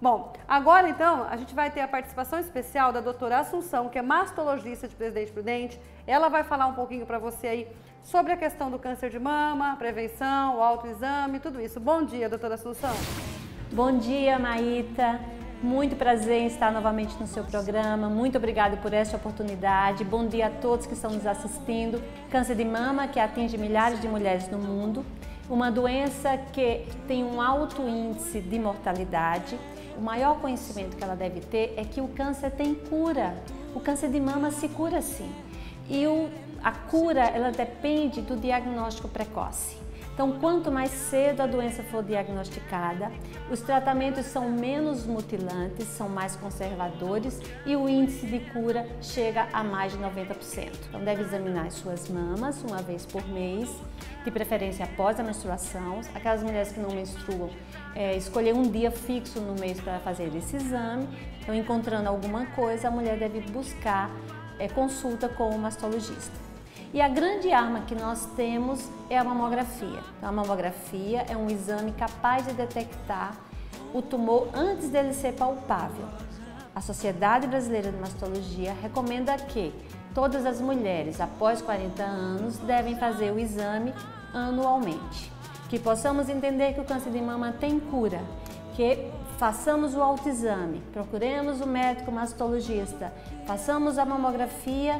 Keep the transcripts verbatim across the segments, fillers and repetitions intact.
Bom, agora então a gente vai ter a participação especial da doutora Assunção, que é mastologista de Presidente Prudente. Ela vai falar um pouquinho para você aí sobre a questão do câncer de mama, a prevenção, o autoexame, tudo isso. Bom dia, doutora Assunção. Bom dia, Maíta. Muito prazer em estar novamente no seu programa. Muito obrigada por esta oportunidade. Bom dia a todos que estão nos assistindo. Câncer de mama, que atinge milhares de mulheres no mundo. Uma doença que tem um alto índice de mortalidade. O maior conhecimento que ela deve ter é que o câncer tem cura. O câncer de mama se cura sim. E o, a cura, ela depende do diagnóstico precoce. Então, quanto mais cedo a doença for diagnosticada, os tratamentos são menos mutilantes, são mais conservadores e o índice de cura chega a mais de noventa por cento. Então, deve examinar as suas mamas uma vez por mês, de preferência após a menstruação. Aquelas mulheres que não menstruam, é, escolher um dia fixo no mês para fazer esse exame. Então, encontrando alguma coisa, a mulher deve buscar é, consulta com o mastologista. E a grande arma que nós temos é a mamografia. Então, a mamografia é um exame capaz de detectar o tumor antes dele ser palpável. A Sociedade Brasileira de Mastologia recomenda que todas as mulheres após quarenta anos devem fazer o exame anualmente. Que possamos entender que o câncer de mama tem cura, que façamos o autoexame, procuremos o médico mastologista, façamos a mamografia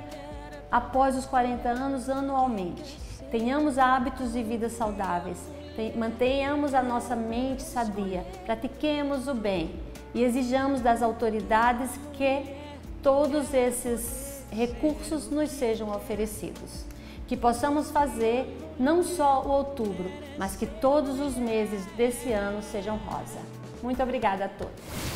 após os quarenta anos anualmente. Tenhamos hábitos de vida saudáveis, mantenhamos a nossa mente sadia, pratiquemos o bem e exijamos das autoridades que todos esses recursos nos sejam oferecidos. Que possamos fazer não só o outubro, mas que todos os meses desse ano sejam rosa. Muito obrigada a todos.